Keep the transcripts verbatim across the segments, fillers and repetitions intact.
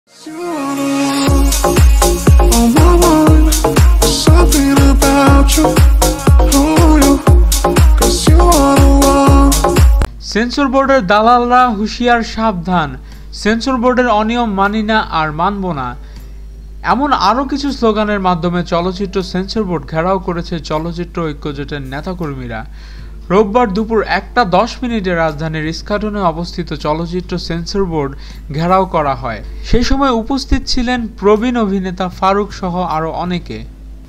Sensor বোর্ডের দালালরা হুঁশিয়ার, সাবধান, সেন্সর বোর্ডের অনিয়ম মানি না আর মানব না, এমন আরও কিছু স্লোগানের মাধ্যমে চলচ্চিত্র সেন্সর বোর্ড ঘেরাও করেছে চলচ্চিত্র ঐক্যজোটের নেতাকর্মীরা। রোববার দুপুর একটা দশ মিনিটে রাজধানীর ইস্কাটনে অবস্থিত চলচ্চিত্র সেন্সর বোর্ড ঘেরাও করা হয়। সেই সময় উপস্থিত ছিলেন প্রবীণ অভিনেতা ফারুক সহ আরও অনেকে।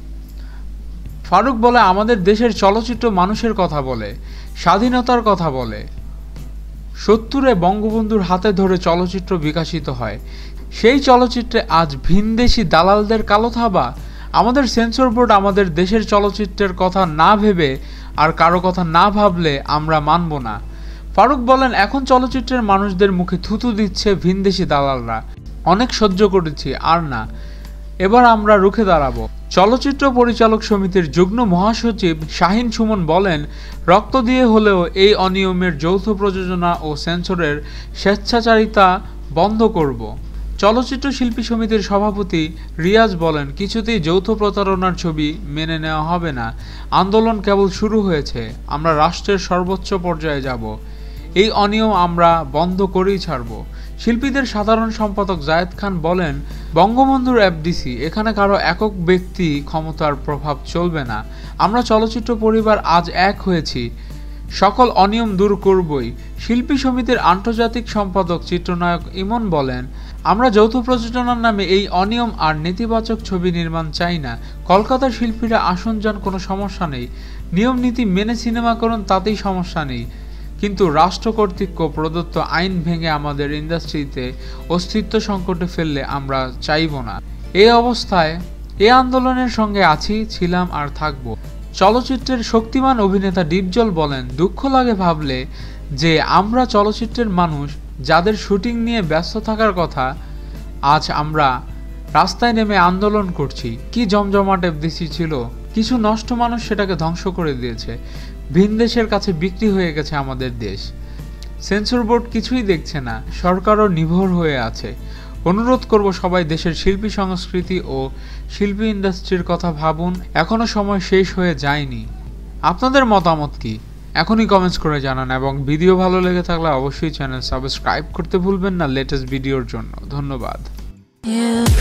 ফারুক বলে, আমাদের দেশের চলচ্চিত্র মানুষের কথা বলে, স্বাধীনতার কথা বলে। সত্তরে বঙ্গবন্ধুর হাতে ধরে চলচ্চিত্র বিকশিত হয়, সেই চলচ্চিত্রে আজ ভিনদেশি দালালদের কালো থাবা। আমাদের সেন্সর বোর্ড আমাদের দেশের চলচ্চিত্রের কথা না ভেবে আর কারো কথা না ভাবলে আমরা মানব না। ফারুক বলেন, এখন চলচ্চিত্রের মানুষদের মুখে থুতু দিচ্ছে ভিনদেশি দালালরা, অনেক সহ্য করেছি, আর না, এবার আমরা রুখে দাঁড়াবো। চলচ্চিত্র পরিচালক সমিতির যুগ্ম মহাসচিব শাহিন সুমন বলেন, রক্ত দিয়ে হলেও এই অনিয়মের যৌথ প্রযোজনা ও সেন্সরের স্বেচ্ছাচারিতা বন্ধ করব। চলচ্চিত্র শিল্পী সমিতির সভাপতি রিয়াজ বলেন, কিছুতেই যৌথ প্রতারণার ছবি মেনে নেওয়া হবে না। আন্দোলন কেবল শুরু হয়েছে, আমরা রাষ্ট্রের সর্বোচ্চ পর্যায়ে যাব। এই অনিয়ম আমরা বন্ধ করেই ছাড়ব। শিল্পীদের সাধারণ সম্পাদক জায়েদ খান বলেন, বঙ্গবন্ধুর এফডিসি, এখানে কারো একক ব্যক্তি ক্ষমতার প্রভাব চলবে না। আমরা চলচ্চিত্র পরিবার আজ এক হয়েছি, সকল অনিয়ম দূর করবই। শিল্পী সমিতির আন্তর্জাতিক সম্পাদক চিত্রনায়ক ইমন বলেন, আমরা যৌথ প্রযোজনার নামে এই অনিয়ম আর নেতিবাচক ছবি নির্মাণ চাই না। কলকাতার শিল্পীরা আসন যান, কোনো সমস্যা নেই, নিয়ম নীতি মেনে সিনেমা করুন, তাতেই সমস্যা নেই, কিন্তু রাষ্ট্র কর্তৃক প্রদত্ত আইন ভেঙে আমাদের ইন্ডাস্ট্রিতে অস্তিত্ব সংকটে ফেললে আমরা চাইব না। এই অবস্থায় এ আন্দোলনের সঙ্গে আছি, ছিলাম আর থাকব। চলচ্চিত্রের শক্তিমান অভিনেতা ডিপজল বলেন, দুঃখ লাগে ভাবলে যে আমরা চলচ্চিত্রের মানুষ যাদের শুটিং নিয়ে ব্যস্ত থাকার কথা, আজ আমরা রাস্তায় নেমে আন্দোলন করছি। কি জমজমাট এফডিসি ছিল, কিছু নষ্ট মানুষ সেটাকে ধ্বংস করে দিয়েছে। ভিনদেশের কাছে বিক্রি হয়ে গেছে আমাদের দেশ। সেন্সর বোর্ড কিছুই দেখছে না, সরকারও নির্ভর হয়ে আছে। অনুরোধ করব সবাই দেশের শিল্পী সংস্কৃতি ও শিল্পী ইন্ডাস্ট্রির কথা ভাবুন, এখনো সময় শেষ হয়ে যায়নি। আপনাদের মতামত কি এখনই কমেন্টস করে জানান, এবং ভিডিও ভালো লেগে থাকলে অবশ্যই চ্যানেল সাবস্ক্রাইব করতে ভুলবেন না লেটেস্ট ভিডিওর জন্য। ধন্যবাদ।